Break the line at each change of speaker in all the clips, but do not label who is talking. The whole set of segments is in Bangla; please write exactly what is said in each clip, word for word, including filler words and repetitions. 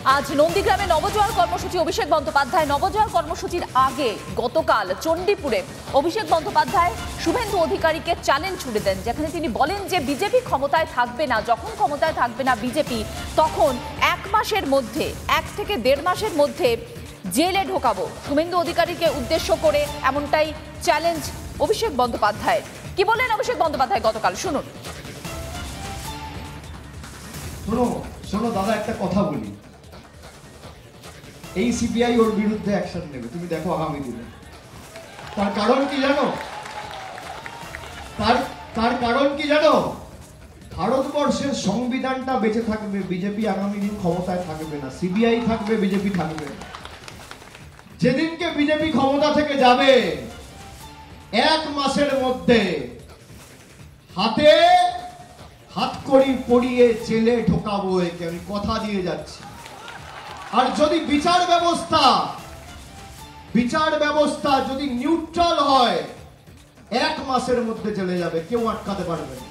আজ নন্দীগ্রামে নবজোয়ার কর্মসূচি অভিষেক বন্দ্যোপাধ্যায় নবজোয়ার কর্মসূচির আগে গতকাল চণ্ডীপুরে অভিষেক বন্দ্যোপাধ্যায় শুভেন্দু অধিকারীকে চ্যালেঞ্জ ছুড়ে দেন, যেখানে তিনি বলেন যে বিজেপি ক্ষমতায় থাকবে না, যখন ক্ষমতায় থাকবে না বিজেপি তখন এক মাসের মধ্যে এক থেকে দেড় মাসের মধ্যে জেলে ঢোকাবো। শুভেন্দু অধিকারীকে উদ্দেশ্য করে এমনটাই চ্যালেঞ্জ অভিষেক বন্দ্যোপাধ্যায়। কি বললেন অভিষেক বন্দ্যোপাধ্যায় গতকাল, শুনুন।
শোনো শোনো দাদা, একটা কথা বলি, এই সিবিআই ওর বিরুদ্ধে অ্যাকশন নেবে, তুমি দেখো আগামী দিনে। তার কারণ কি জানো? তার তার কারণ কি জানো? ভারতবর্ষের সংবিধানটা বেঁচে থাকবে, বিজেপি আগামী দিন ক্ষমতায় থাকবে না, সিবিআই থাকবে, বিজেপি থাকবে। যেদিনকে বিজেপি ক্ষমতা থেকে যাবে এক মাসের মধ্যে হাতে হাতকড়ি পরিয়ে জেলে ঢোকাবো, একে আমি কথা দিয়ে যাচ্ছি। আর যদি বিচার ব্যবস্থা বিচার ব্যবস্থা যদি নিউট্রাল হয়, এক মাসের মধ্যে চলে যাবে, কেউ আটকাতে পারবে না।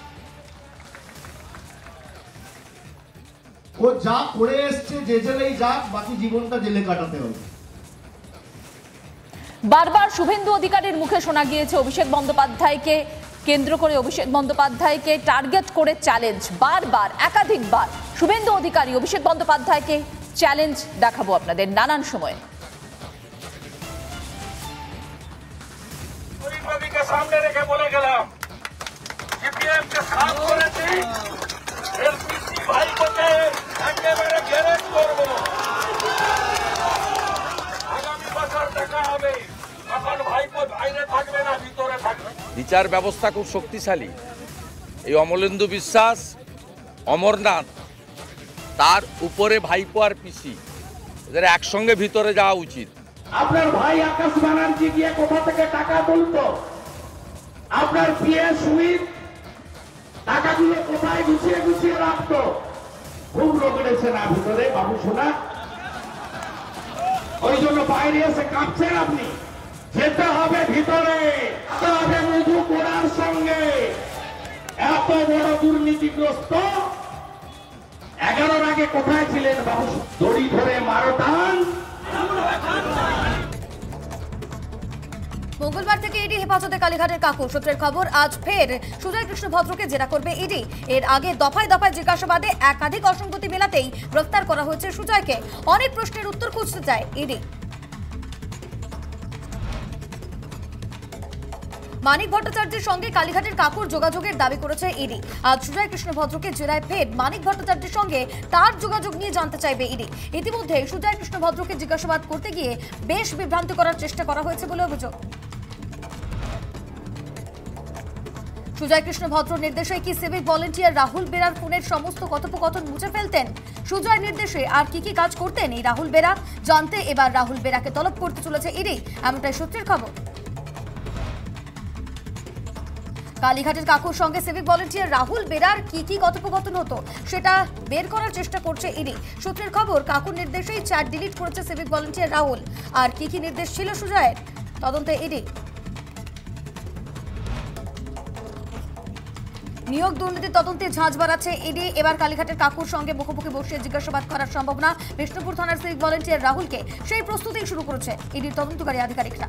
ও যা করে এসছে যে জেলেই যাক, বাকি জীবনটা জেলে কাটাতে হবে।
বারবার শুভেন্দু অধিকারীর মুখে শোনা গিয়েছে অভিষেক বন্দ্যোপাধ্যায়কে কেন্দ্র করে, অভিষেক বন্দ্যোপাধ্যায়কে টার্গেট করে চ্যালেঞ্জ, বারবার একাধিকবার শুভেন্দু অধিকারী অভিষেক বন্দ্যোপাধ্যায়কে চ্যালেঞ্জ দেখাবো আপনাদের নানান সময়ে।
সামনে রেখে বলে গেলাম সিপিএমকে সাফ করেছি, এলপিসি ভাইপোকে একেবারে গ্যারেন্ট করব, আগামী বছর দেখা হবে, এখন ভাইপো বাইরে থাকবে না, ভিতরে থাকবে।
বিচার ব্যবস্থা খুব শক্তিশালী। এই অমলেন্দু বিশ্বাস, অমরনাথ, তার উপরে ভাইপো আর পিসি, এদের একসঙ্গে ভিতরে যাওয়া উচিত।
আপনার ভাই আকাশ ব্যানার্জি গিয়ে কোথা থেকে টাকা তুলতো? আপনার পিএ সুইট টাকাগুলো কোথায় গুছিয়ে গুছিয়ে রাখতো? খুব রগড়েছে না ভিতরে বাবু সোনা, ওই জন্য বাইরে এসে কাঁপছেন আপনি। যেতে হবে ভিতরে, যেতে হবে মধু কোড়ার সঙ্গে। এত বড় দুর্নীতিগ্রস্ত এগারোর আগে কোথায় ছিলেন বাবু? দড়ি ধরে মারো টান।
মঙ্গলবার থেকে ইডি হেফাজতে কালীঘাটের কাকু সূত্রের খবর, আজ ফের সুজয় কৃষ্ণ ভদ্রকে জেরা করবে ইডি। এর আগে দফায় দফায় জিজ্ঞাসাবাদে একাধিক অসঙ্গতি মেলাতেই গ্রেফতার করা হয়েছে সুজয়কে। অনেক প্রশ্নের উত্তর খুঁজতে চায় ইডি। মানিক ভট্টাচার্যের সঙ্গে কালীঘাটের কাকুর যোগাযোগের দাবি করেছে ইডি। আজ সুজয় কৃষ্ণ ভদ্রকে জেরায় ফের মানিক ভট্টাচার্যের সঙ্গে তার যোগাযোগ নিয়ে জানতে চাইবে ইডি। ইতিমধ্যে সুজয় কৃষ্ণ ভদ্রকে জিজ্ঞাসাবাদ করতে গিয়ে বেশ বিভ্রান্ত করার চেষ্টা করা হয়েছে বলে অভিযোগ। সুজয় কৃষ্ণ ভদ্র নির্দেশে কি সিভিক ভলেন্টিয়ার রাহুল বেরার ফোনের সমস্ত কথোপকথন মুছে ফেলতেন? সুজয় নির্দেশে আর কি কি কাজ করতেন এই রাহুল বেরা? জানতে এবার রাহুল বেরাকে তলব করতে চলেছে ইডি, এমনটাই সূত্রের খবর। কালীঘাটের কাকুর সঙ্গে সিভিক ভলেন্টিয়ার রাহুল বেরার কি কি কথোপকথন হতো সেটা বের করার চেষ্টা করছে ইডি। সূত্রের খবর, কাকুর নির্দেশেই চ্যাট ডিলিট করেছে সিভিক ভলেন্টিয়ার রাহুল। আর কি কি নির্দেশ ছিল সুজয়ের, তদন্তে ইডি। নিয়োগ দুর্নীতি তদন্তে ঝাঁঝ বাড়াচ্ছে ইডি। এবার কালীঘাটের কাকুর সঙ্গে মুখোমুখি বসিয়ে জিজ্ঞাসাবাদ করার সম্ভাবনা। বিষ্ণুপুর থানার সিভিক ভলেন্টিয়ার রাহুলকে সেই প্রস্তুতি শুরু করেছে ইডির তদন্তকারী আধিকারিকরা।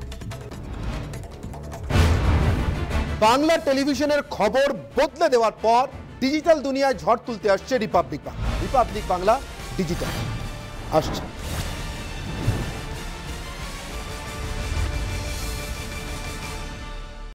বাংলা টেলিভিশনের খবর বদলে দেওয়ার পর ডিজিটাল দুনিয়ায় ঝড় তুলতে আসছে Republic Bangla. Republic Bangla digital আসছে।